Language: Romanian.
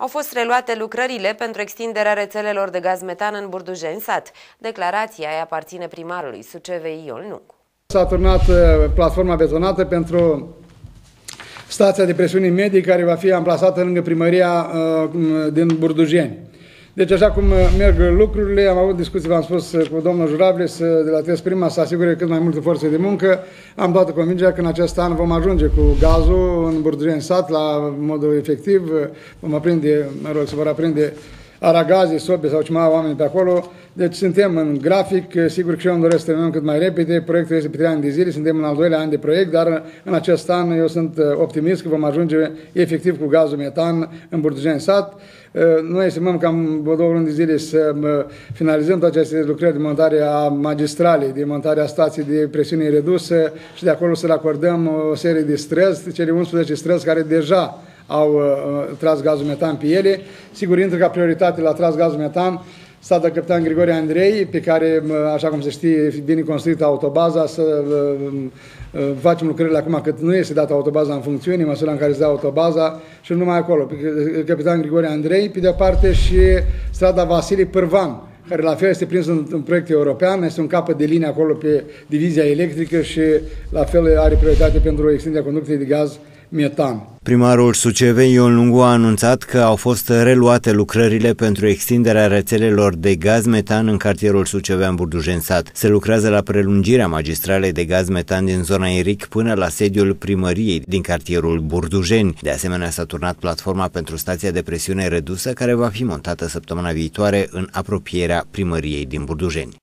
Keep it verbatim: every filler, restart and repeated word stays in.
Au fost reluate lucrările pentru extinderea rețelelor de gaz metan în Burdujeni-Sat. Declarația îi aparține primarului Sucevei Ion Lungu. S-a turnat platforma betonată pentru stația de presiune medie care va fi amplasată lângă primăria din Burdujeni. Deci, așa cum merg lucrurile, am avut discuții, v-am spus, cu domnul Jurable, să, de la T E S Prima, să asigure cât mai multă forță de muncă. Am toată convingerea că în acest an vom ajunge cu gazul în Burdujeni-Sat la modul efectiv. Vom aprinde, mă rog, se vor aprinde aragaze, sobe sau ce mai au oameni pe acolo. Deci suntem în grafic, sigur că și eu îmi doresc să terminăm cât mai repede. Proiectul este pe trei ani de zile, suntem în al doilea an de proiect, dar în acest an eu sunt optimist că vom ajunge efectiv cu gazul metan în Burdujeni-Sat. Noi estimăm cam două luni de zile să finalizăm toate aceste lucrări de montare a magistralei, de montare a stației de presiune redusă și de acolo să le acordăm o serie de străzi, cele unsprezece străzi care deja au uh, tras gazul metan pe ele. Sigur, intră ca prioritate la tras gazul metan statul Capitan Grigore Andrei, pe care, așa cum se știe, vine construită autobaza, să uh, uh, facem lucrările acum cât nu este dată autobaza în funcțiune, în măsura în care se dă autobaza și nu numai acolo. Pe Capitan Grigore Andrei, pe de-o parte și strada Vasile Pârvan, care la fel este prins în, în proiect european, este un capăt de linie acolo pe divizia electrică și la fel are prioritate pentru extinderea conductei de gaz metan. Primarul Sucevei Ion Lungu a anunțat că au fost reluate lucrările pentru extinderea rețelelor de gaz metan în cartierul Sucevean Burdujeni-Sat. Se lucrează la prelungirea magistralei de gaz metan din zona Eric până la sediul primăriei din cartierul Burdujeni. De asemenea, s-a turnat platforma pentru stația de presiune redusă, care va fi montată săptămâna viitoare în apropierea primăriei din Burdujeni.